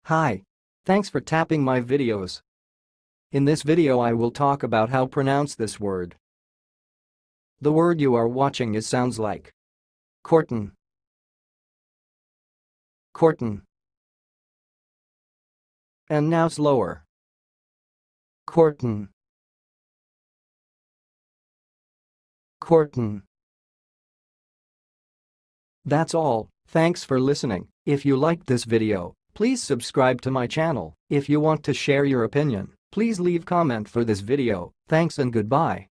Hi. Thanks for tapping my videos. In this video I will talk about how pronounce this word. The word you are watching sounds like Korton. Korton. And now slower. Korton. Korton. That's all. Thanks for listening. If you liked this video, please subscribe to my channel. If you want to share your opinion, please leave comment for this video. Thanks and goodbye.